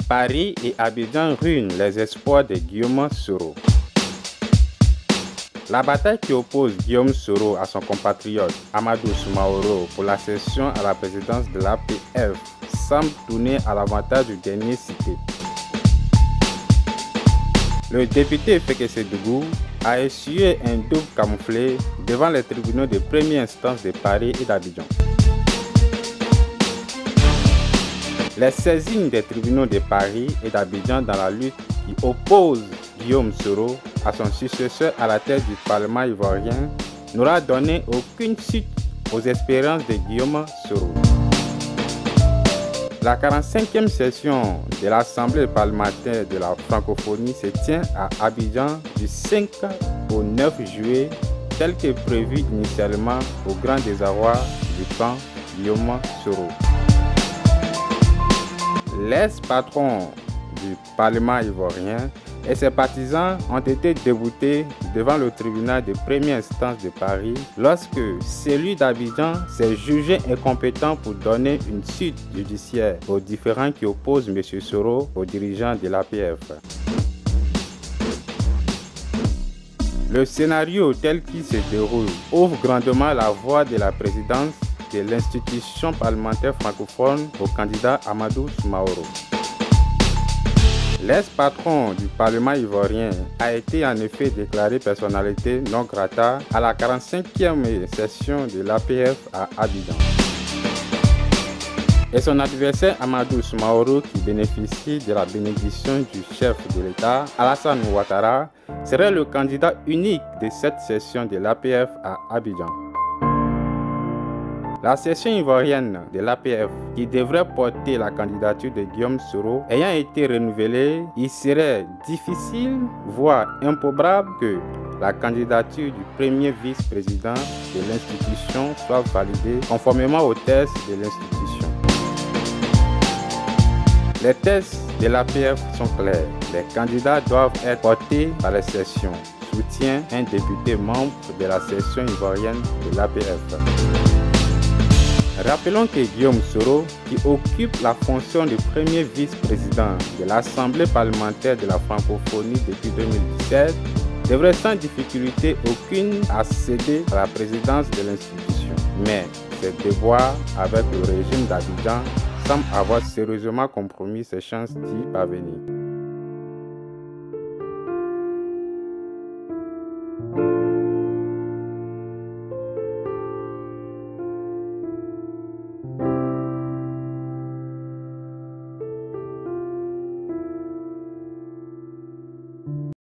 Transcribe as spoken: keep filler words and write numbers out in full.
Paris et Abidjan ruinent les espoirs de Guillaume Soro. La bataille qui oppose Guillaume Soro à son compatriote Amadou Soumaoro pour l'accession à la présidence de l'A P F semble tourner à l'avantage du dernier cité. Le député Fekese-Dougou a essuyé un double camouflé devant les tribunaux de première instance de Paris et d'Abidjan. Les saisines des tribunaux de Paris et d'Abidjan dans la lutte qui oppose Guillaume Soro à son successeur à la tête du Parlement ivoirien n'aura donné aucune suite aux espérances de Guillaume Soro. La quarante-cinquième session de l'Assemblée parlementaire de la francophonie se tient à Abidjan du cinq au neuf juillet, tel que prévu initialement au grand désarroi du camp Guillaume Soro. L'ex-patron du Parlement ivoirien et ses partisans ont été déboutés devant le tribunal de première instance de Paris lorsque celui d'Abidjan s'est jugé incompétent pour donner une suite judiciaire aux différends qui opposent M. Soro aux dirigeants de l'A P F. Le scénario tel qu'il se déroule ouvre grandement la voie de la présidence de l'institution parlementaire francophone au candidat Amadou Soumaoro. L'ex-patron du Parlement ivoirien a été en effet déclaré personnalité non grata à la quarante-cinquième session de l'A P F à Abidjan. Et son adversaire Amadou Soumaoro, qui bénéficie de la bénédiction du chef de l'État, Alassane Ouattara, serait le candidat unique de cette session de l'A P F à Abidjan. La session ivoirienne de l'A P F, qui devrait porter la candidature de Guillaume Soro, ayant été renouvelée, il serait difficile, voire improbable que la candidature du premier vice-président de l'institution soit validée conformément aux tests de l'institution. Les tests de l'A P F sont clairs. Les candidats doivent être portés par les sessions. Soutient un député membre de la session ivoirienne de l'A P F. Rappelons que Guillaume Soro, qui occupe la fonction de premier vice-président de l'Assemblée parlementaire de la francophonie depuis deux mille dix-sept, devrait sans difficulté aucune accéder à la présidence de l'institution. Mais ses devoirs avec le régime d'Abidjan semblent avoir sérieusement compromis ses chances d'y parvenir.